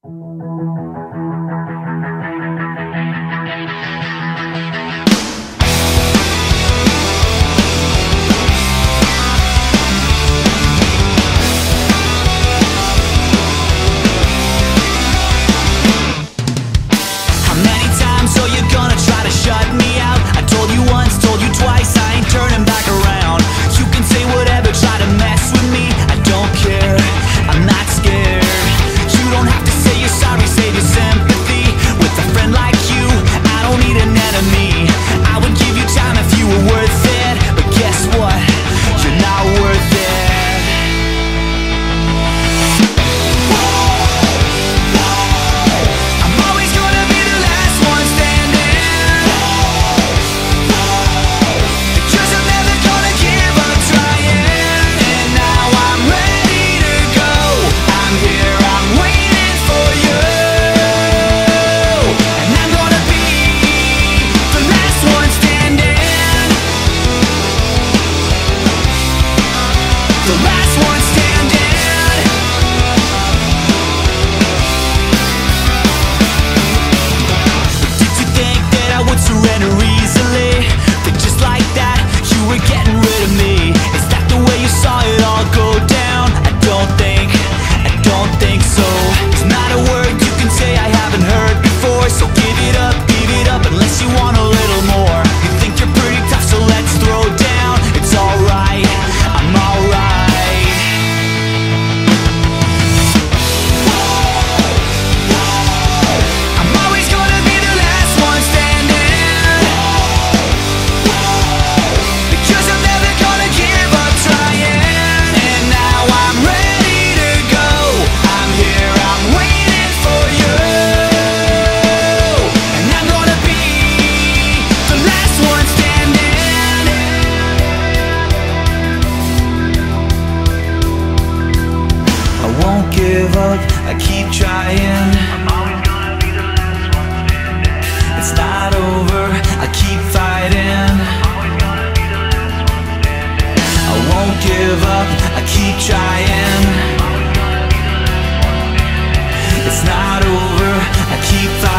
give up, I keep trying. I'm always gonna be the last one standing. It's not over, I keep fighting. I'm always gonna be the last one standing. I won't give up, I keep trying. I'm always gonna be the last one standing. It's not over, I keep fighting.